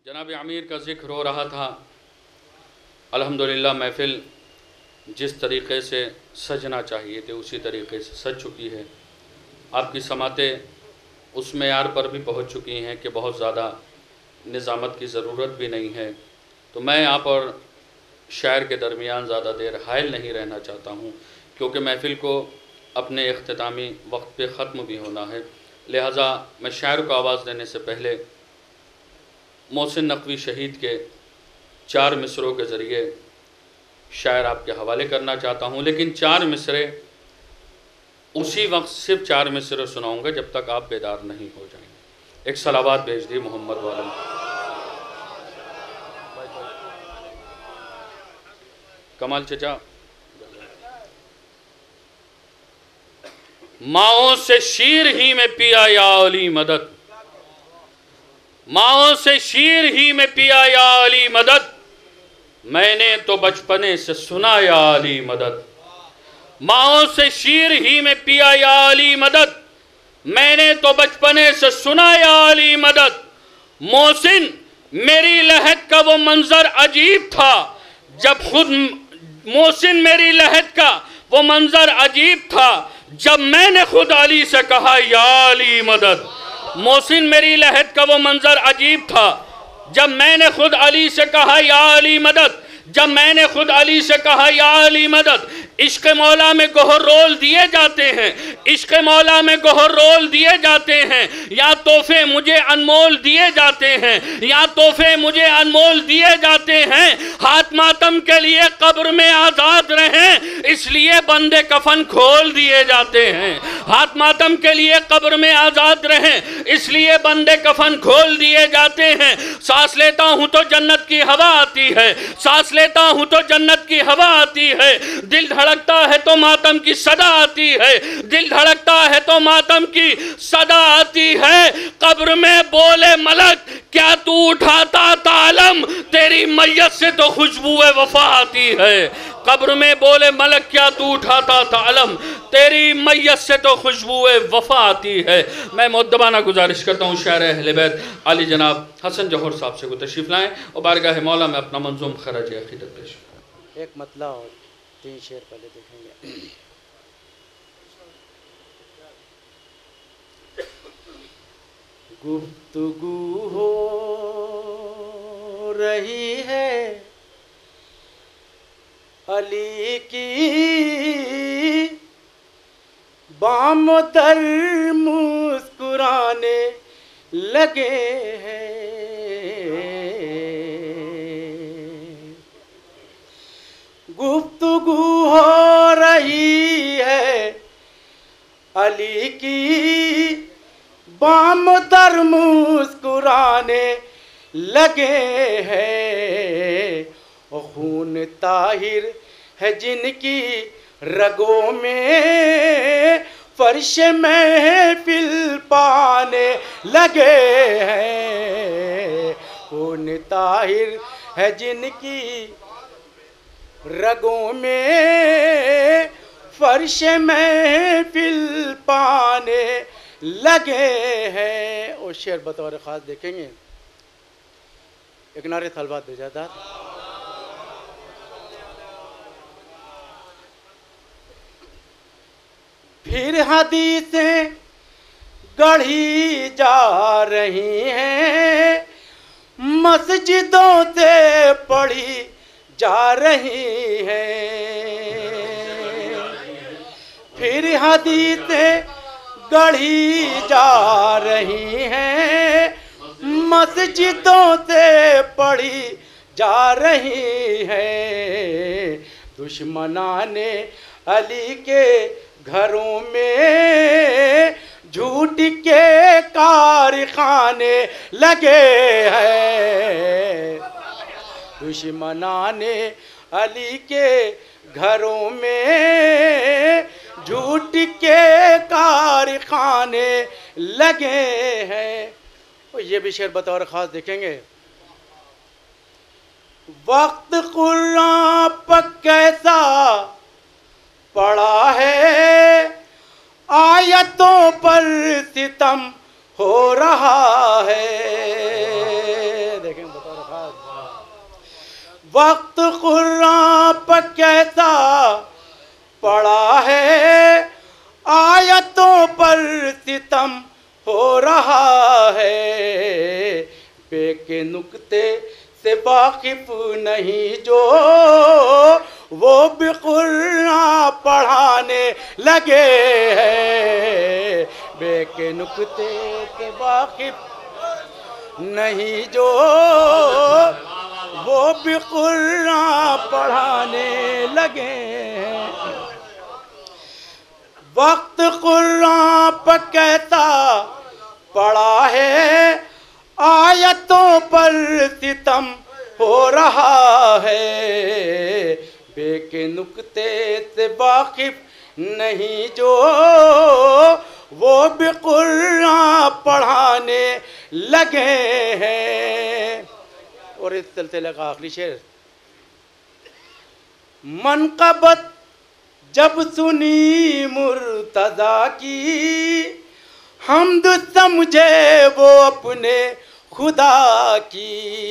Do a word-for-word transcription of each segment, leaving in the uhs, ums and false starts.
जनाब अमीर का ज़िक्र हो रहा था। अल्हम्दुलिल्लाह महफ़िल जिस तरीक़े से सजना चाहिए थे उसी तरीक़े से सज चुकी है। आपकी समातें उस मेयार पर भी पहुँच चुकी हैं कि बहुत ज़्यादा निज़ामत की ज़रूरत भी नहीं है। तो मैं आप और शायर के दरमियान ज़्यादा देर हायल नहीं रहना चाहता हूँ, क्योंकि महफ़िल को अपने इख्तितामी वक्त पे ख़त्म भी होना है। लिहाजा मैं शायर को आवाज़ देने से पहले मोहसिन नकवी शहीद के चार मिसरों के ज़रिए शायर आपके हवाले करना चाहता हूँ। लेकिन चार मिसरे उसी वक्त सिर्फ चार मिसरे सुनाऊँगा जब तक आप बेदार नहीं हो जाएंगे। एक सलावात भेज दी मोहम्मद वालम। कमाल चचा, माओ से शीर ही में पिया या अली मदद, माओ से शीर ही में पिया या अली मदद, मैंने तो बचपने से सुना या अली मदद। माओ से शीर ही में पिया या अली मदद, मैंने तो बचपने से सुना या अली मदद। मोहसिन मेरी लहद का वो मंजर अजीब था जब खुद मोहसिन मेरी लहद का वो मंजर अजीब था जब मैंने खुद अली से कहा या अली मदद। मोहसिन मेरी लहद का वो मंजर अजीब था जब मैंने खुद अली से कहा या अली मदद, जब मैंने खुद अली से कहा या अली मदद। इश्क मौला में गोहर रोल दिए जाते हैं, इश्क मौला में गोहर रोल दिए जाते हैं, या तोहफे मुझे अनमोल दिए जाते हैं, या तोहफे मुझे अनमोल दिए जाते हैं। हाथ मातम के लिए कब्र में आज़ाद रहें इसलिए बंदे कफन खोल दिए जाते हैं। हाथ मातम के लिए कब्र में आज़ाद रहें इसलिए बंदे कफन खोल दिए जाते हैं। सांस लेता हूँ तो जन्नत की हवा आती है, सांस लेता हूँ तो जन्नत की हवा आती है। दिल धड़कता है तो मातम की सदा आती है, दिल धड़कता है तो मातम की सदा आती है। कब्र में बोले मलक क्या तू उठाता तालम, तेरी मैयत से तो खुशबुए वफा आती है। कब्र में बोले मलक क्या तू उठाता तालम, तेरी मैयत से तो खुशबुए वफा आती है। मैं मुद्दबाना गुजारिश करता हूँ शायर अहले बैत अली जनाब हसन जौहर साहब से को तशरीफ़ लाएँ और बारगाह मौला में अपना मंजूम खराज अक़ीदत पेश करें। एक मतला और तीन शेर पहले देखेंगे। गुफ्तगू हो रही है अली की, बाम दर मुस्कुराने लगे हैं। गुफ्तगू हो रही है अली की, बाम दर मुस्कुराने लगे हैं। खून ताहिर है जिनकी रगों में, फर्श महफिल पाने लगे हैं। खून ताहिर है जिनकी रगों में, फर्श महफिल पाने लगे हैं। और शेर बतौर ख़ास देखेंगे। एक नारे तलवात बेजादार। फिर हदीसें गढ़ी जा रही हैं, मस्जिदों से पढ़ी जा रही हैं। फिर हदीसें गढ़ी जा रही हैं, मस्जिदों से पढ़ी जा रही हैं। दुश्मनाने अली के घरों में झूठ के कारखाने लगे हैं। दुश्मनाने अली के घरों में झूठ के कारखाने लगे हैं। और ये भी शेर बतौर ख़ास देखेंगे। वक्त कुरान पर कैसा पड़ा है, आयतों पर सितम हो रहा है। देखेंगे बतौर खास। वक्त कुरान पर कैसा पड़ा है, आयतों पर सितम हो रहा है, बेके नुक्ते से वाकिफ नहीं जो वो भी कुरान पढ़ाने लगे हैं, बेके नुक्ते से वाकिफ नहीं जो वो भी कुरान पढ़ाने लगे हैं। वक्त कुरान पर कैसा पड़ा है, आयतों पर सितम हो रहा है, बेके नुक्ते से वाकिफ नहीं जो वो भी कुरान पढ़ाने लगे हैं। और इस सिलसिले का आखिरी शेर, मनक़बत जब सुनी मुर्तज़ा की, हम्द समझे वो अपने खुदा की।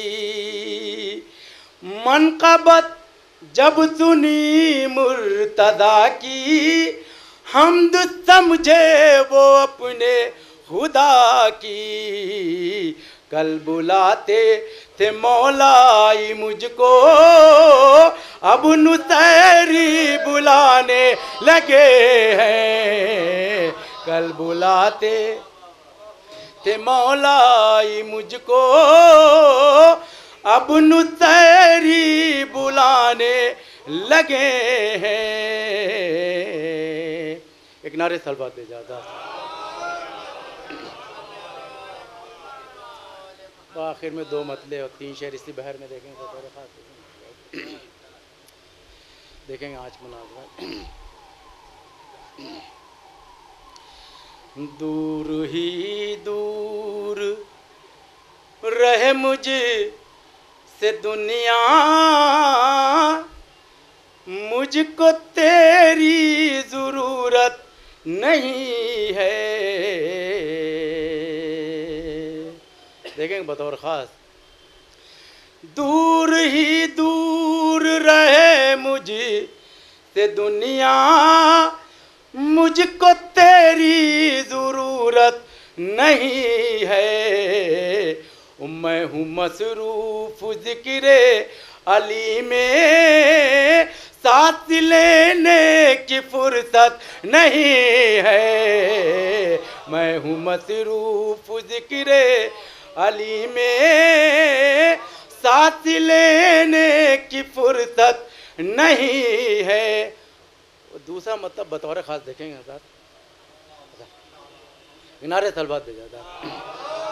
मनक़बत जब सुनी मुर्तज़ा की, हम्द समझे वो अपने खुदा की। कल बुलाते थे मौलाई मुझको, अब नुसैरी बुलाने लगे हैं। कल बुलाते थे मौलाई मुझको, अब नुसैरी बुलाने लगे हैं। एक नारे सलवात दे जाता। तो आखिर में दो मतले और तीन शेर इसी बहर में देखेंगे तो बड़े खास देखेंगे आज मुनाज़रा। दूर ही दूर रहे मुझे से दुनिया, मुझको तेरी ज़रूरत नहीं है। देखेंगे बतौर ख़ास, दूर ही दूर रहे मुझे से दुनिया, मुझको तेरी ज़रूरत नहीं है। मैं हूँ मसरूफ़ ज़िक्रे अली में, सांस लेने की फुर्सत नहीं है। मैं हूँ मसरूफ़ ज़िक्रे अली में, सांस लेने की फुर्सत नहीं है। दूसरा मतलब बतौर ख़ास देखेंगे हज़रात, किनारे तलबात दे जाता।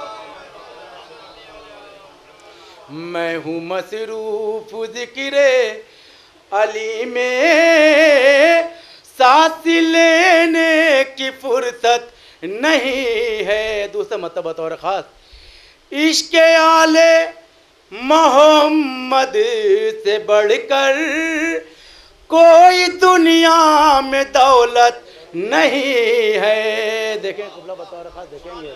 मैं हूँ मसरूफ़ ज़िक्रे अली में, सांस लेने की फुर्सत नहीं है। दूसरा मतलब बतौर ख़ास, इश्क़ आले मोहम्मद से बढ़कर कोई दुनिया में दौलत नहीं है। देखें कुबला बतौर ख़ास देखेंगे,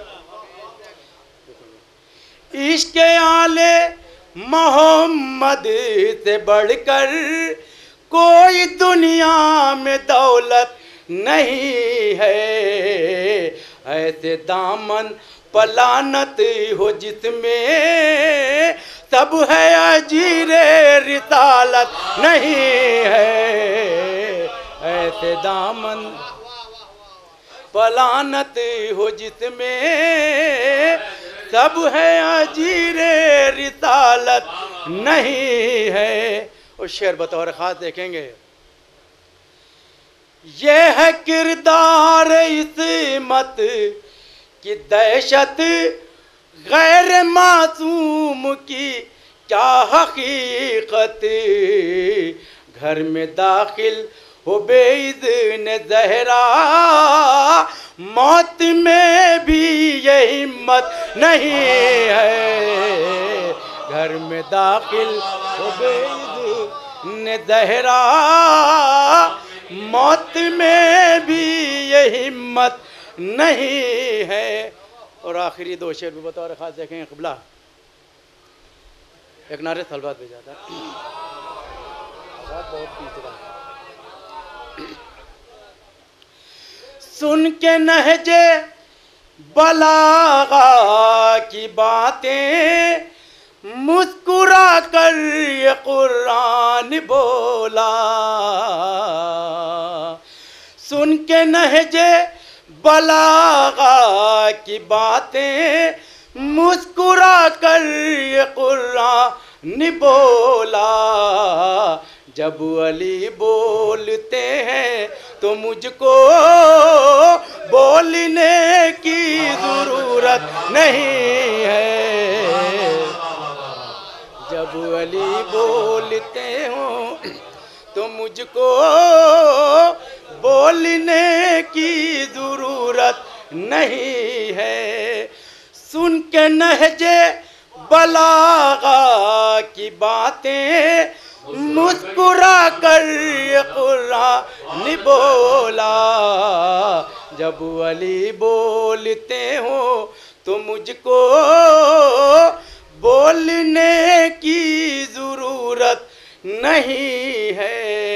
इश्क़ आले मोहम्मद से बढ़कर कोई दुनिया में दौलत नहीं है। ऐसे दामन पलानत हो जिसमें सब है अजीरे रिसालत नहीं है। ऐसे दामन पलानत हो जिसमें सब है अजीरे रिसालत नहीं है। और शेर बतौर ख़ास देखेंगे, ये है किरदार इस्मत की दहशत, गैर मासूम की क्या हकीकत। घर में दाखिल हो बेइज़्न ज़हरा, मौत में भी ये हिम्मत नहीं है। घर में दाखिल हो बेइज़्न ज़हरा, मौत में भी ये हिम्मत नहीं है। और आखिरी दो शेर भी बतौर ख़ास देखेंगे क़िबला, एक नारे सलवात भेजा था, आवाज बहुत तीसरा। सुन के नहजे बलागा की बातें मुस्कुरा कर ये कुरान बोला। सुन के नहजे बलागा की बातें मुस्कुरा कर ये कुरान बोला। जब अली बोलते हैं तो मुझको बोलने की ज़रूरत नहीं है। जब अली बोलते हो तो मुझको बोलने की ज़रूरत नहीं है। सुन के नहजे बलागा की बातें मुस्कुरा कर ये कुरान बोला। जब अली बोलते हो तो मुझको बोलने की ज़रूरत नहीं है।